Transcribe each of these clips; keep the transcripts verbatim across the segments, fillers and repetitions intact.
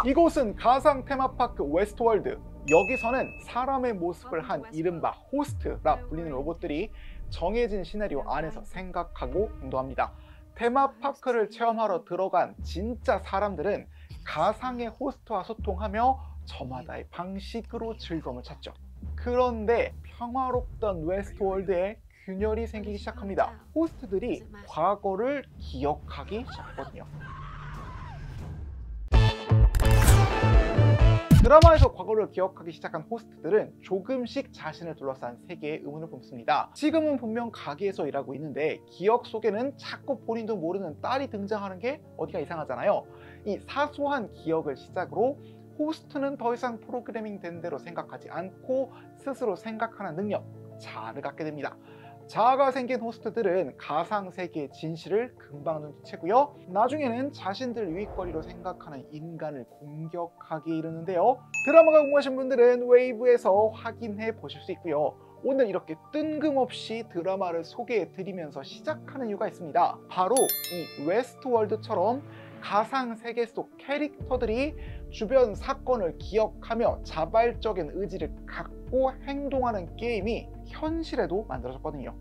이곳은 가상 테마파크 웨스트월드. 여기서는 사람의 모습을 한 이른바 호스트라 불리는 로봇들이 정해진 시나리오 안에서 생각하고 행동합니다. 테마파크를 체험하러 들어간 진짜 사람들은 가상의 호스트와 소통하며 저마다의 방식으로 즐거움을 찾죠. 그런데 평화롭던 웨스트월드에 균열이 생기기 시작합니다. 호스트들이 과거를 기억하기 시작하거든요. 드라마에서 과거를 기억하기 시작한 호스트들은 조금씩 자신을 둘러싼 세계에 의문을 품습니다. 지금은 분명 가게에서 일하고 있는데 기억 속에는 자꾸 본인도 모르는 딸이 등장하는 게 어디가 이상하잖아요. 이 사소한 기억을 시작으로 호스트는 더 이상 프로그래밍 된 대로 생각하지 않고 스스로 생각하는 능력, 자아를 갖게 됩니다. 자아가 생긴 호스트들은 가상세계의 진실을 금방 눈치채고요. 나중에는 자신들 유익거리로 생각하는 인간을 공격하기 이르는데요. 드라마가 궁금하신 분들은 웨이브에서 확인해 보실 수 있고요. 오늘 이렇게 뜬금없이 드라마를 소개해 드리면서 시작하는 이유가 있습니다. 바로 이 웨스트월드처럼 가상세계 속 캐릭터들이 주변 사건을 기억하며 자발적인 의지를 갖고 행동하는 게임이 현실에도 만들어졌거든요.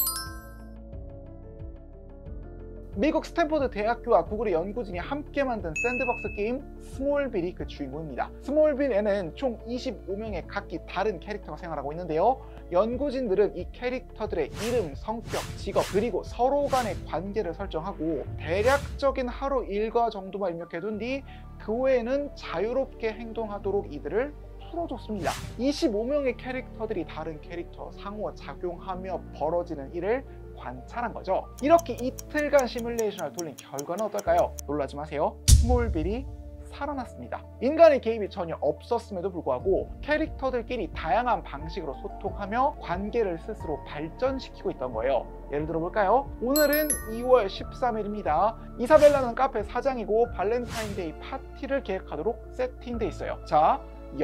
미국 스탠퍼드 대학교와 구글의 연구진이 함께 만든 샌드박스 게임 스몰빌이 그 주인공입니다. 스몰빌에는 총 이십오 명의 각기 다른 캐릭터가 생활하고 있는데요. 연구진들은 이 캐릭터들의 이름, 성격, 직업, 그리고 서로 간의 관계를 설정하고 대략적인 하루 일과 정도만 입력해둔 뒤 그 외에는 자유롭게 행동하도록 이들을 풀어줬습니다. 이십오 명의 캐릭터들이 다른 캐릭터 상호작용하며 벌어지는 일을 관찰한 거죠. 이렇게 이틀간 시뮬레이션을 돌린 결과는 어떨까요? 놀라지 마세요. 스몰빌이 살아났습니다. 인간의 개입이 전혀 없었음에도 불구하고 캐릭터들끼리 다양한 방식으로 소통하며 관계를 스스로 발전시키고 있던 거예요. 예를 들어 볼까요? 오늘은 이월 십삼일입니다. 이사벨라는 카페 사장이고 발렌타인데이 파티를 계획하도록 세팅돼 있어요. 자,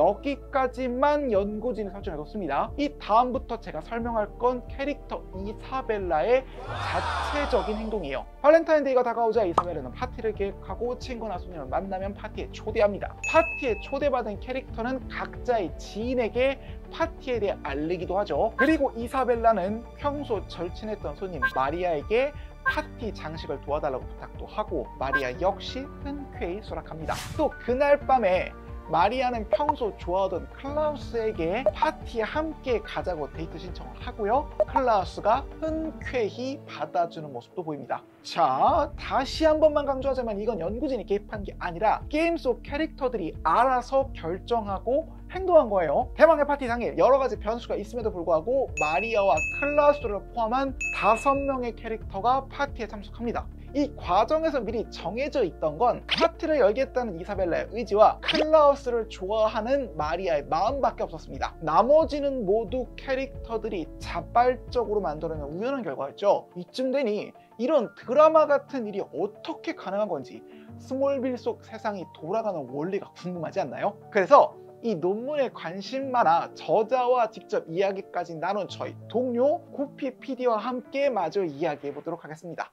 여기까지만 연구진이 설정해뒀습니다. 이 다음부터 제가 설명할 건 캐릭터 이사벨라의 자체적인 행동이에요. 발렌타인데이가 다가오자 이사벨라는 파티를 계획하고 친구나 손님을 만나면 파티에 초대합니다. 파티에 초대받은 캐릭터는 각자의 지인에게 파티에 대해 알리기도 하죠. 그리고 이사벨라는 평소 절친했던 손님 마리아에게 파티 장식을 도와달라고 부탁도 하고 마리아 역시 흔쾌히 수락합니다. 또 그날 밤에 마리아는 평소 좋아하던 클라우스에게 파티에 함께 가자고 데이트 신청을 하고요. 클라우스가 흔쾌히 받아주는 모습도 보입니다. 자, 다시 한 번만 강조하자면 이건 연구진이 개입한 게 아니라 게임 속 캐릭터들이 알아서 결정하고 행동한 거예요. 대망의 파티 당일 여러 가지 변수가 있음에도 불구하고 마리아와 클라우스를 포함한 다섯 명의 캐릭터가 파티에 참석합니다. 이 과정에서 미리 정해져 있던 건 파티를 열겠다는 이사벨라의 의지와 클라우스를 좋아하는 마리아의 마음밖에 없었습니다. 나머지는 모두 캐릭터들이 자발적으로 만들어낸 우연한 결과였죠. 이쯤 되니 이런 드라마 같은 일이 어떻게 가능한 건지 스몰빌 속 세상이 돌아가는 원리가 궁금하지 않나요? 그래서 이 논문에 관심 많아 저자와 직접 이야기까지 나눈 저희 동료 구피 피디와 함께 마저 이야기해 보도록 하겠습니다.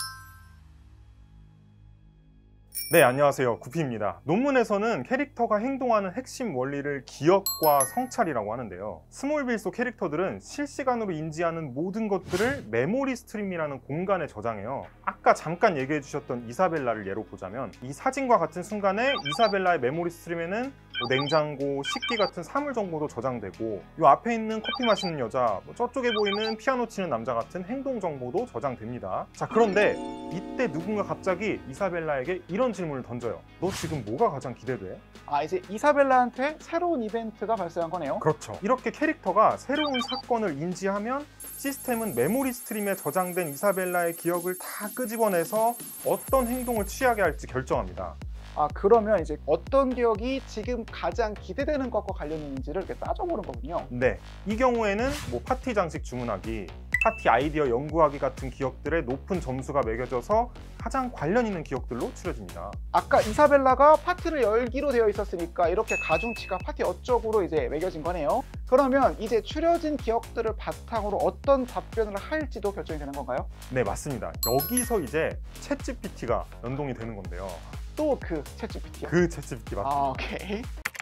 네, 안녕하세요. 구피입니다. 논문에서는 캐릭터가 행동하는 핵심 원리를 기억과 성찰이라고 하는데요. 스몰빌 속 캐릭터들은 실시간으로 인지하는 모든 것들을 메모리 스트림이라는 공간에 저장해요. 아까 잠깐 얘기해 주셨던 이사벨라를 예로 보자면 이 사진과 같은 순간에 이사벨라의 메모리 스트림에는 뭐 냉장고, 식기 같은 사물 정보도 저장되고 이 앞에 있는 커피 마시는 여자, 뭐 저쪽에 보이는 피아노 치는 남자 같은 행동 정보도 저장됩니다. 자, 그런데 이때 누군가 갑자기 이사벨라에게 이런 질문을 던져요. 너 지금 뭐가 가장 기대돼? 아, 이제 이사벨라한테 새로운 이벤트가 발생한 거네요. 그렇죠. 이렇게 캐릭터가 새로운 사건을 인지하면 시스템은 메모리 스트림에 저장된 이사벨라의 기억을 다 끄집어내서 어떤 행동을 취하게 할지 결정합니다. 아, 그러면 이제 어떤 기억이 지금 가장 기대되는 것과 관련 있는지를 이렇게 따져보는 거군요. 네, 이 경우에는 뭐 파티 장식 주문하기, 파티 아이디어 연구하기 같은 기억들에 높은 점수가 매겨져서 가장 관련 있는 기억들로 추려집니다. 아까 이사벨라가 파티를 열기로 되어 있었으니까 이렇게 가중치가 파티 어쩌고로 이제 매겨진 거네요. 그러면 이제 추려진 기억들을 바탕으로 어떤 답변을 할지도 결정이 되는 건가요? 네, 맞습니다. 여기서 이제 챗지피티가 연동이 되는 건데요. 또 그 챗지피티요? 그 챗지피티 맞습니다. 아, 오케이.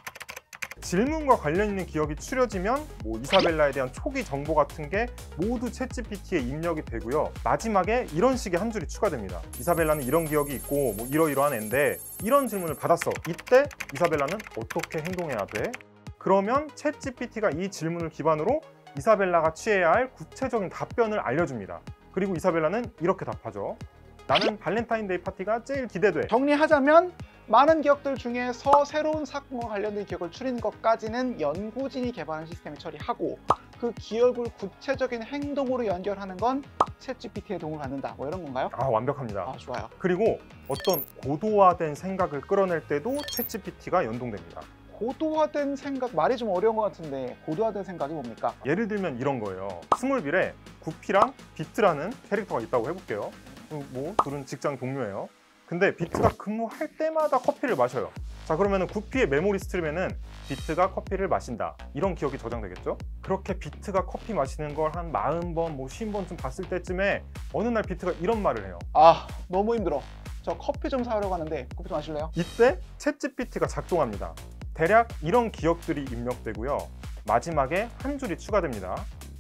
질문과 관련 있는 기억이 추려지면 뭐 이사벨라에 대한 초기 정보 같은 게 모두 챗지피티에 입력이 되고요. 마지막에 이런 식의 한 줄이 추가됩니다. 이사벨라는 이런 기억이 있고 뭐 이러이러한 앤데 이런 질문을 받았어. 이때 이사벨라는 어떻게 행동해야 돼? 그러면 챗지피티가 이 질문을 기반으로 이사벨라가 취해야 할 구체적인 답변을 알려줍니다. 그리고 이사벨라는 이렇게 답하죠. 나는 발렌타인데이 파티가 제일 기대돼. 정리하자면 많은 기억들 중에서 새로운 사건과 관련된 기억을 추리는 것까지는 연구진이 개발한 시스템이 처리하고 그 기억을 구체적인 행동으로 연결하는 건 챗지피티의 도움을 받는다. 뭐 이런 건가요? 아, 완벽합니다. 아, 좋아요. 그리고 어떤 고도화된 생각을 끌어낼 때도 챗지피티가 연동됩니다. 고도화된 생각, 말이 좀 어려운 것 같은데 고도화된 생각이 뭡니까? 예를 들면 이런 거예요. 스몰빌에 구피랑 비트라는 캐릭터가 있다고 해볼게요. 뭐 둘은 직장 동료예요. 근데 비트가 근무할 때마다 커피를 마셔요. 자, 그러면은 구피의 메모리 스트림에는 비트가 커피를 마신다, 이런 기억이 저장되겠죠? 그렇게 비트가 커피 마시는 걸 한 사십 번, 뭐 오십 번쯤 봤을 때쯤에 어느 날 비트가 이런 말을 해요. 아, 너무 힘들어. 저 커피 좀 사려고 하는데 커피 좀 마실래요? 이때 챗지피티가 작동합니다. 대략 이런 기억들이 입력되고요. 마지막에 한 줄이 추가됩니다.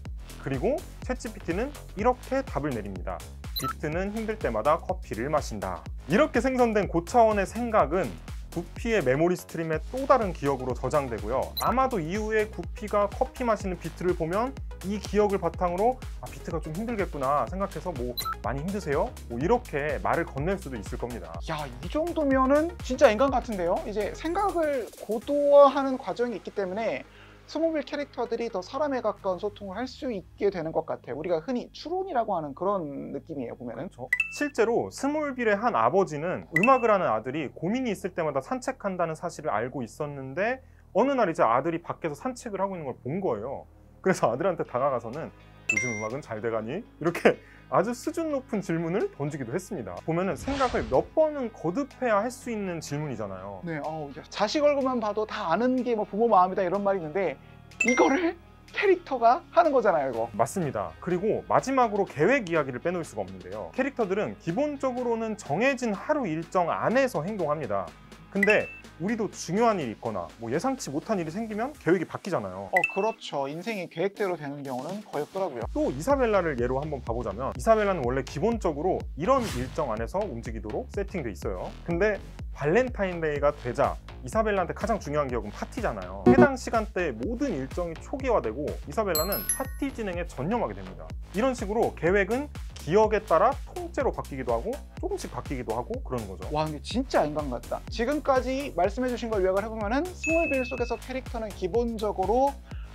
그리고 챗지피티는 이렇게 답을 내립니다. 비트는 힘들 때마다 커피를 마신다. 이렇게 생성된 고차원의 생각은 구피의 메모리 스트림에 또 다른 기억으로 저장되고요. 아마도 이후에 구피가 커피 마시는 비트를 보면 이 기억을 바탕으로 아, 비트가 좀 힘들겠구나 생각해서 뭐 많이 힘드세요? 뭐 이렇게 말을 건넬 수도 있을 겁니다. 야, 이 정도면은 진짜 인간 같은데요? 이제 생각을 고도화하는 과정이 있기 때문에 스몰빌 캐릭터들이 더 사람에 가까운 소통을 할 수 있게 되는 것 같아요. 우리가 흔히 추론이라고 하는 그런 느낌이에요, 보면은. 그렇죠. 실제로 스몰빌의 한 아버지는 음악을 하는 아들이 고민이 있을 때마다 산책한다는 사실을 알고 있었는데 어느 날 이제 아들이 밖에서 산책을 하고 있는 걸 본 거예요. 그래서 아들한테 다가가서는 요즘 음악은 잘 돼가니? 이렇게 아주 수준 높은 질문을 던지기도 했습니다. 보면은 생각을 몇 번은 거듭해야 할 수 있는 질문이잖아요. 네, 어, 자식 얼굴만 봐도 다 아는 게 뭐 부모 마음이다 이런 말이 있는데 이거를 캐릭터가 하는 거잖아요, 이거. 맞습니다. 그리고 마지막으로 계획 이야기를 빼놓을 수가 없는데요. 캐릭터들은 기본적으로는 정해진 하루 일정 안에서 행동합니다. 근데 우리도 중요한 일이 있거나 뭐 예상치 못한 일이 생기면 계획이 바뀌잖아요. 어, 그렇죠. 인생이 계획대로 되는 경우는 거의 없더라고요. 또 이사벨라를 예로 한번 봐보자면 이사벨라는 원래 기본적으로 이런 일정 안에서 움직이도록 세팅돼 있어요. 근데 발렌타인데이가 되자 이사벨라한테 가장 중요한 기억은 파티잖아요. 해당 시간대에 모든 일정이 초기화되고 이사벨라는 파티 진행에 전념하게 됩니다. 이런 식으로 계획은 기억에 따라 통째로 바뀌기도 하고 조금씩 바뀌기도 하고 그러는 거죠. 와, 근데 진짜 인간 같다. 지금까지 말씀해주신 걸 요약을 해보면은 스몰빌 속에서 캐릭터는 기본적으로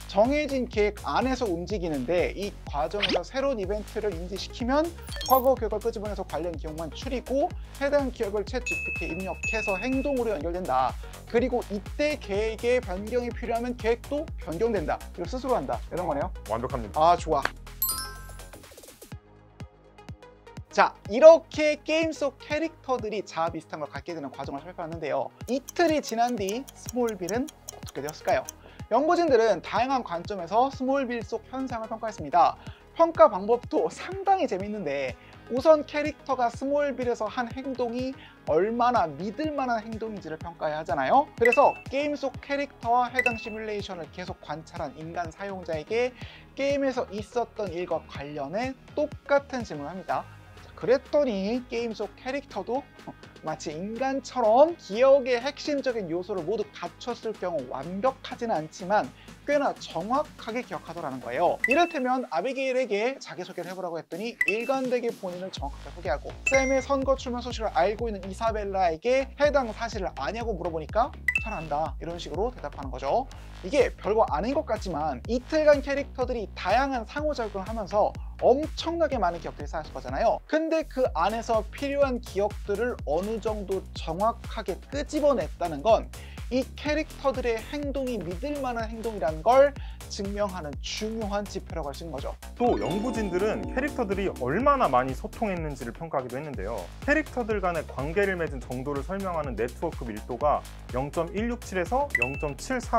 정해진 계획 안에서 움직이는데 이 과정에서 새로운 이벤트를 인지시키면 과거 기억을 끄집어내서 관련 기억만 추리고 해당 기억을 챗지피티에 입력해서 행동으로 연결된다. 그리고 이때 계획의 변경이 필요하면 계획도 변경된다. 이걸 스스로 한다. 이런 거네요. 완벽합니다. 아, 좋아. 자, 이렇게 게임 속 캐릭터들이 자아 비슷한 걸 갖게 되는 과정을 살펴봤는데요. 이틀이 지난 뒤 스몰빌은 어떻게 되었을까요? 연구진들은 다양한 관점에서 스몰빌 속 현상을 평가했습니다. 평가 방법도 상당히 재밌는데 우선 캐릭터가 스몰빌에서 한 행동이 얼마나 믿을 만한 행동인지를 평가해야 하잖아요. 그래서 게임 속 캐릭터와 해당 시뮬레이션을 계속 관찰한 인간 사용자에게 게임에서 있었던 일과 관련해 똑같은 질문을 합니다. 그랬더니 게임 속 캐릭터도 마치 인간처럼 기억의 핵심적인 요소를 모두 갖췄을 경우 완벽하지는 않지만 꽤나 정확하게 기억하더라는 거예요. 이를테면 아비게일에게 자기소개를 해보라고 했더니 일관되게 본인을 정확하게 소개하고 샘의 선거 출마 소식을 알고 있는 이사벨라에게 해당 사실을 아냐고 물어보니까 잘 안다 이런 식으로 대답하는 거죠. 이게 별거 아닌 것 같지만 이틀간 캐릭터들이 다양한 상호작용을 하면서 엄청나게 많은 기억들이 쌓였을 거잖아요. 근데 그 안에서 필요한 기억들을 어느 정도 정확하게 끄집어냈다는 건 이 캐릭터들의 행동이 믿을 만한 행동이라는 걸 증명하는 중요한 지표라고 할 수 있는 거죠. 또 연구진들은 캐릭터들이 얼마나 많이 소통했는지를 평가하기도 했는데요. 캐릭터들 간의 관계를 맺은 정도를 설명하는 네트워크 밀도가 영 점 일육칠에서 영 점 칠사로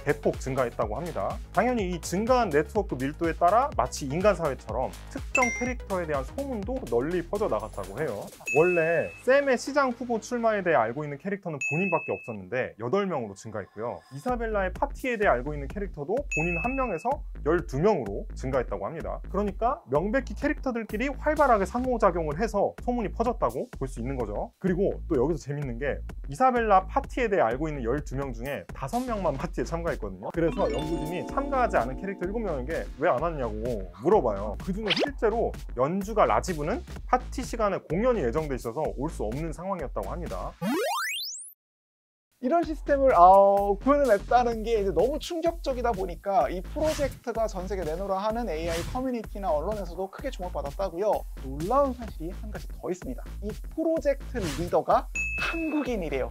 대폭 증가했다고 합니다. 당연히 이 증가한 네트워크 밀도에 따라 마치 인간 사회처럼 특정 캐릭터에 대한 소문도 널리 퍼져나갔다고 해요. 원래 샘의 시장 후보 출마에 대해 알고 있는 캐릭터는 본인밖에 없었는데 여덟 명으로 증가했고요. 이사벨라의 파티에 대해 알고 있는 캐릭터도 본인 한 명에서 열두 명으로 증가했다고 합니다. 그러니까 명백히 캐릭터들끼리 활발하게 상호작용을 해서 소문이 퍼졌다고 볼 수 있는 거죠. 그리고 또 여기서 재밌는 게 이사벨라 파티에 대해 알고 있는 열두 명 중에 다섯 명만 파티에 참가했거든요. 그래서 연구진이 참가하지 않은 캐릭터 일곱 명에게 왜 안 왔냐고 물어봐요. 그중에 실제로 연주가 라지브는 파티 시간에 공연이 예정돼 있어서 올 수 없는 상황이었다고 합니다. 이런 시스템을 어, 구현해냈다는 게 이제 너무 충격적이다 보니까 이 프로젝트가 전 세계 내놓으라 하는 에이아이 커뮤니티나 언론에서도 크게 주목받았다고요. 놀라운 사실이 한 가지 더 있습니다. 이 프로젝트 리더가 한국인이래요.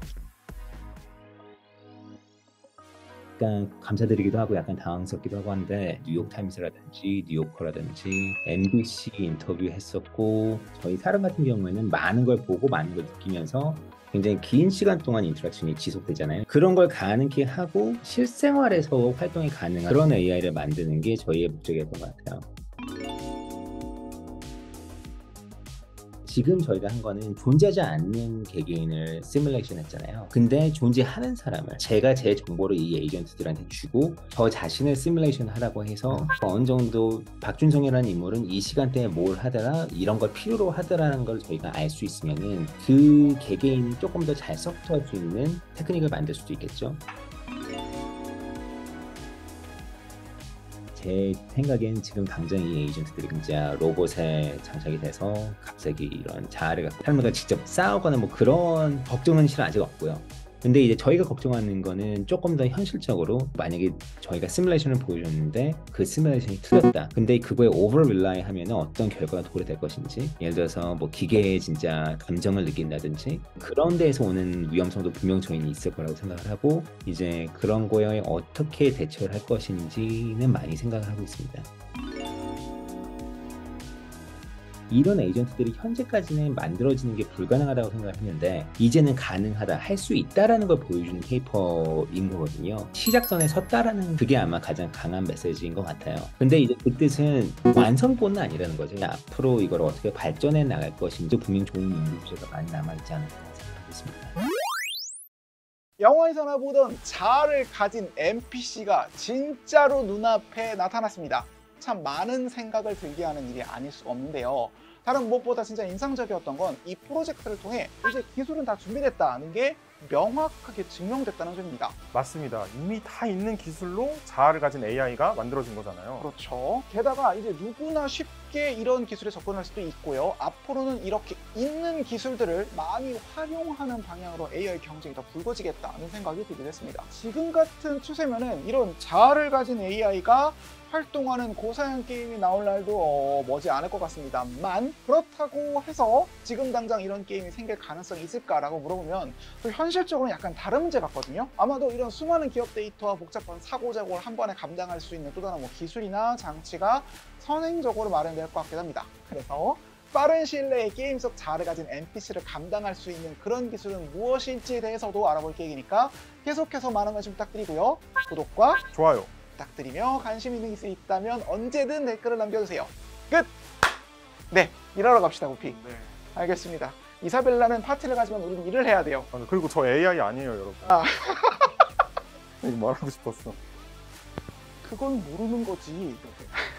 약간 감사드리기도 하고 약간 당황스럽기도 하고 한데 뉴욕타임스라든지 뉴요커라든지 엠비씨 인터뷰 했었고 저희 사람 같은 경우에는 많은 걸 보고 많은 걸 느끼면서 굉장히 긴 시간 동안 인터랙션이 지속되잖아요. 그런 걸 가능케 하고 실생활에서 활동이 가능한 그런 에이아이를 만드는 게 저희의 목적이었던 것 같아요. 지금 저희가 한 거는 존재하지 않는 개개인을 시뮬레이션 했잖아요. 근데 존재하는 사람을 제가 제 정보를 이 에이전트들한테 주고 저 자신을 시뮬레이션 하라고 해서 어느 정도 박준성이라는 인물은 이 시간대에 뭘 하더라 이런 걸 필요로 하더라는 걸 저희가 알 수 있으면은 그 개개인이 조금 더 잘 서포트할 수 있는 테크닉을 만들 수도 있겠죠. 제 생각엔 지금 당장 이 에이전트들이 진짜 로봇에 장착이 돼서 갑자기 이런 자아를 갖고 사람들과 직접 싸우거나 뭐 그런 걱정은 실은 아직 없고요. 근데 이제 저희가 걱정하는 거는 조금 더 현실적으로 만약에 저희가 시뮬레이션을 보여줬는데 그 시뮬레이션이 틀렸다. 근데 그거에 오버 릴라이 하면 어떤 결과가 도래될 것인지 예를 들어서 뭐 기계에 진짜 감정을 느낀다든지 그런 데에서 오는 위험성도 분명 저희는 있을 거라고 생각을 하고 이제 그런 거에 어떻게 대처를 할 것인지는 많이 생각을 하고 있습니다. 이런 에이전트들이 현재까지는 만들어지는 게 불가능하다고 생각을 했는데 이제는 가능하다, 할 수 있다라는 걸 보여주는 페이퍼인 거거든요. 시작선에 섰다라는 그게 아마 가장 강한 메시지인 것 같아요. 근데 이제 그 뜻은 완성본은 아니라는 거죠. 앞으로 이걸 어떻게 발전해 나갈 것인지 분명 좋은 연구소가 많이 남아있지 않을까 생각하고 있습니다. 영화에서나 보던 자아를 가진 엔피씨가 진짜로 눈앞에 나타났습니다. 참 많은 생각을 들게 하는 일이 아닐 수 없는데요. 다른 무엇보다 진짜 인상적이었던 건 이 프로젝트를 통해 이제 기술은 다 준비됐다는 게 명확하게 증명됐다는 점입니다. 맞습니다. 이미 다 있는 기술로 자아를 가진 에이아이가 만들어진 거잖아요. 그렇죠. 게다가 이제 누구나 쉽게 이런 기술에 접근할 수도 있고요. 앞으로는 이렇게 있는 기술들을 많이 활용하는 방향으로 에이아이 경쟁이 더 불거지겠다는 생각이 들게 됐습니다. 지금 같은 추세면은 이런 자아를 가진 에이아이가 활동하는 고사양 게임이 나올 날도 어, 머지 않을 것 같습니다만 그렇다고 해서 지금 당장 이런 게임이 생길 가능성이 있을까라고 물어보면 또 현실적으로는 약간 다른 문제 같거든요. 아마도 이런 수많은 기업 데이터와 복잡한 사고작업을 한 번에 감당할 수 있는 또 다른 뭐 기술이나 장치가 선행적으로 마련될 것 같기도 합니다. 그래서 빠른 시일 내에 게임 속 자아를 가진 엔피씨를 감당할 수 있는 그런 기술은 무엇일지에 대해서도 알아볼 계획이니까 계속해서 많은 관심 부탁드리고요. 구독과 좋아요 부탁드리며 관심 있는 기술이 있다면 언제든 댓글을 남겨주세요. 끝! 네, 일하러 갑시다, 구피. 네. 알겠습니다. 이사벨라는 파티를 가지면 우리는 일을 해야 돼요. 아, 그리고 저 에이아이 아니에요, 여러분. 아. 이거 말하고 싶었어. 그건 모르는 거지.